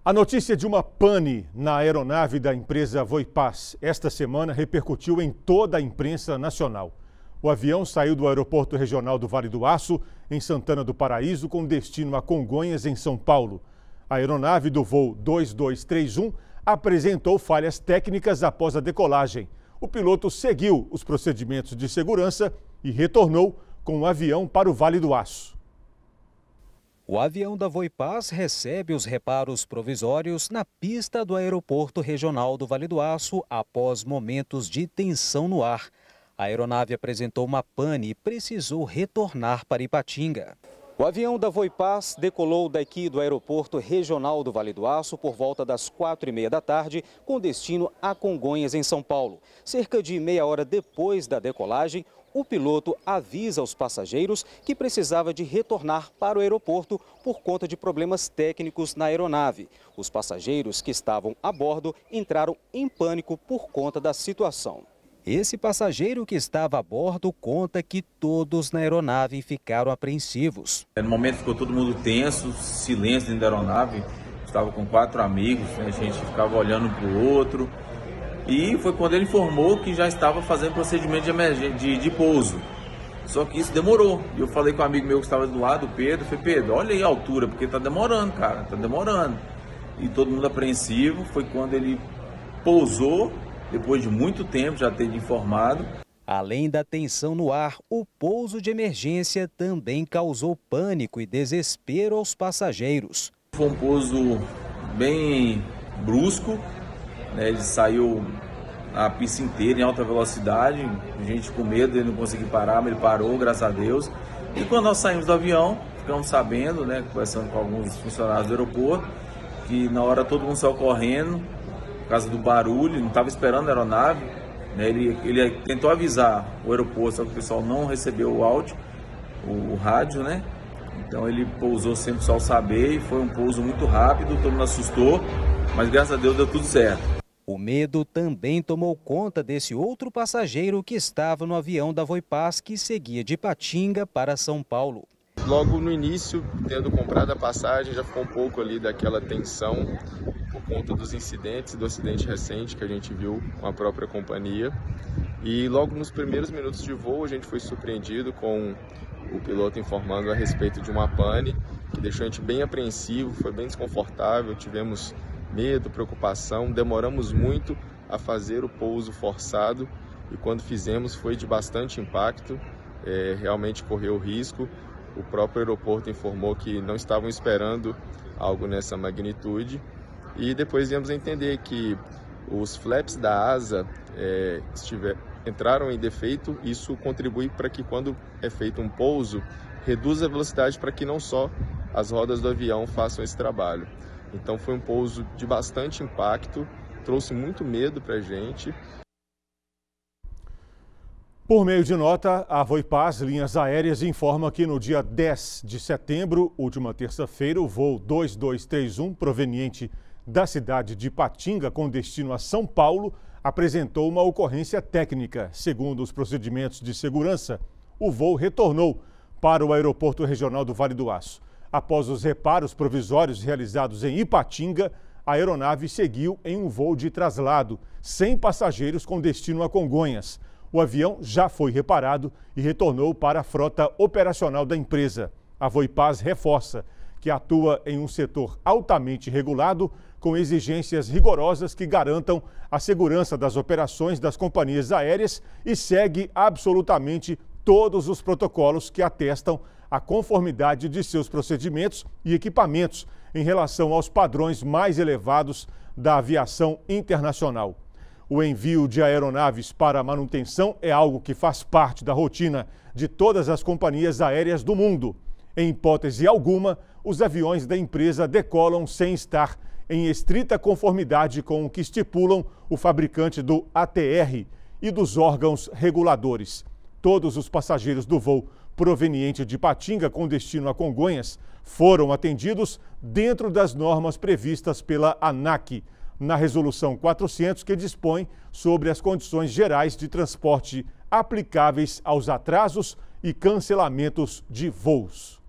A notícia de uma pane na aeronave da empresa Voipaz esta semana repercutiu em toda a imprensa nacional. O avião saiu do Aeroporto Regional do Vale do Aço, em Santana do Paraíso, com destino a Congonhas, em São Paulo. A aeronave do voo 2231 apresentou falhas técnicas após a decolagem. O piloto seguiu os procedimentos de segurança e retornou com o avião para o Vale do Aço. O avião da Voipaz recebe os reparos provisórios na pista do Aeroporto Regional do Vale do Aço após momentos de tensão no ar. A aeronave apresentou uma pane e precisou retornar para Ipatinga. O avião da Voipaz decolou daqui do Aeroporto Regional do Vale do Aço por volta das 4h30 da tarde, com destino a Congonhas, em São Paulo. Cerca de meia hora depois da decolagem, o piloto avisa aos passageiros que precisava de retornar para o aeroporto por conta de problemas técnicos na aeronave. Os passageiros que estavam a bordo entraram em pânico por conta da situação. Esse passageiro que estava a bordo conta que todos na aeronave ficaram apreensivos. No momento ficou todo mundo tenso, silêncio dentro da aeronave. Estava com 4 amigos, né? A gente ficava olhando um para o outro. E foi quando ele informou que já estava fazendo procedimento de emergência, de pouso. Só que isso demorou. E eu falei com um amigo meu que estava do lado, o Pedro. Falei, Pedro, olha aí a altura, porque está demorando, cara, está demorando. E todo mundo apreensivo. Foi quando ele pousou, depois de muito tempo, já ter informado. Além da tensão no ar, o pouso de emergência também causou pânico e desespero aos passageiros. Foi um pouso bem brusco. Ele saiu a pista inteira em alta velocidade, a gente com medo, ele não conseguiu parar, mas ele parou, graças a Deus. E quando nós saímos do avião, ficamos sabendo, conversando com alguns funcionários do aeroporto, que na hora todo mundo saiu correndo, por causa do barulho, não estava esperando a aeronave. Ele tentou avisar o aeroporto, só que o pessoal não recebeu o áudio, o rádio, né? Então ele pousou sem o pessoal saber e foi um pouso muito rápido, todo mundo assustou, mas graças a Deus deu tudo certo. O medo também tomou conta desse outro passageiro que estava no avião da Voipaz, que seguia de Ipatinga para São Paulo. Logo no início, tendo comprado a passagem, já ficou um pouco ali daquela tensão por conta dos incidentes, do acidente recente que a gente viu com a própria companhia. E logo nos primeiros minutos de voo, a gente foi surpreendido com o piloto informando a respeito de uma pane, que deixou a gente bem apreensivo, foi bem desconfortável, tivemos medo, preocupação, demoramos muito a fazer o pouso forçado e quando fizemos foi de bastante impacto, realmente correu risco. O próprio aeroporto informou que não estavam esperando algo nessa magnitude e depois viemos a entender que os flaps da asa entraram em defeito. Isso contribui para que quando é feito um pouso, reduza a velocidade para que não só as rodas do avião façam esse trabalho. Então foi um pouso de bastante impacto, trouxe muito medo para a gente. Por meio de nota, a Voipaz Linhas Aéreas informa que no dia 10 de setembro, última terça-feira, o voo 2231, proveniente da cidade de Ipatinga, com destino a São Paulo, apresentou uma ocorrência técnica. Segundo os procedimentos de segurança, o voo retornou para o Aeroporto Regional do Vale do Aço. Após os reparos provisórios realizados em Ipatinga, a aeronave seguiu em um voo de traslado, sem passageiros, com destino a Congonhas. O avião já foi reparado e retornou para a frota operacional da empresa. A Voipaz reforça que atua em um setor altamente regulado, com exigências rigorosas que garantam a segurança das operações das companhias aéreas e segue absolutamente todos os protocolos que atestam a conformidade de seus procedimentos e equipamentos em relação aos padrões mais elevados da aviação internacional. O envio de aeronaves para manutenção é algo que faz parte da rotina de todas as companhias aéreas do mundo. Em hipótese alguma, os aviões da empresa decolam sem estar em estrita conformidade com o que estipulam o fabricante do ATR e dos órgãos reguladores. Todos os passageiros do voo proveniente de Ipatinga com destino a Congonhas foram atendidos dentro das normas previstas pela ANAC, na Resolução 400, que dispõe sobre as condições gerais de transporte aplicáveis aos atrasos e cancelamentos de voos.